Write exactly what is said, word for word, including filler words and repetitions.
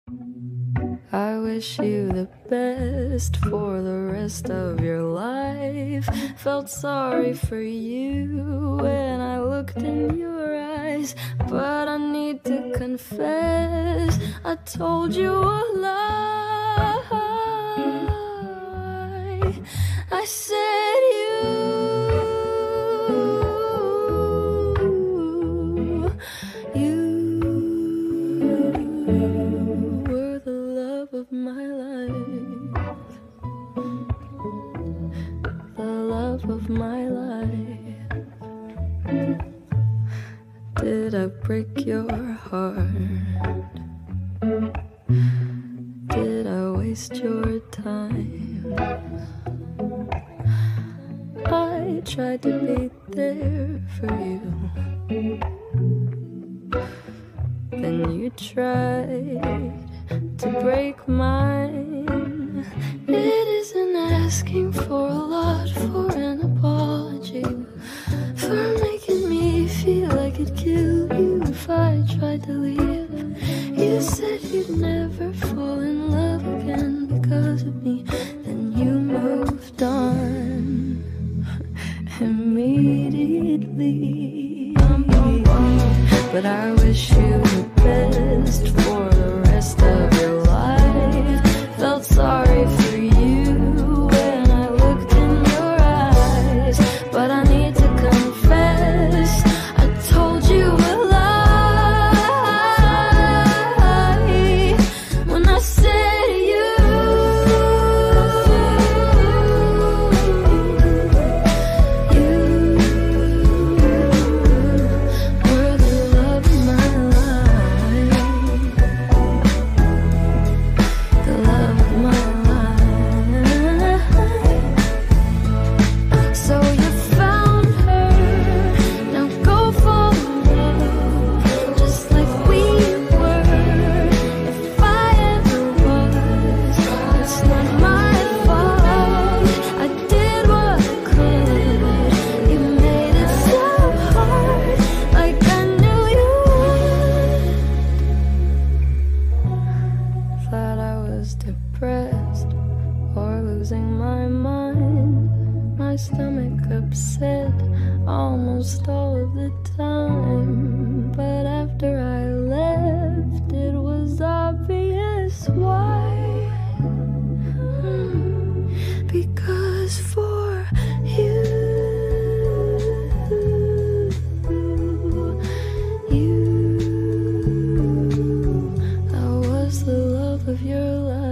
I wish you the best for the rest of your life. Felt sorry for you when I looked in your eyes, but I need to confess, I told you a lie. I said you, you were the love of my life, the love of my life. Did I break your heart? Did I waste your time? I tried to be there for you, then you tried to break mine. It isn't asking for a lot for an apology, for making me feel I could kill you if I tried to leave. You said you'd never fall in love again because of me, then you moved on immediately. But I wish you the best for the rest of your life. Felt sorry for you when I looked in your eyes, but I need to confess, I told you a lie when I said you, you were the love of my life, the love of my life. So you found her, now go fall in love, just like we were. If I ever was, it's not my fault. I did what I could. You made it so hard, like I knew you would. Thought I was depressed or losing my mind. My stomach upset almost all of the time, but after I left, it was obvious why. Hmm, Because for you, you, I was the love of your life.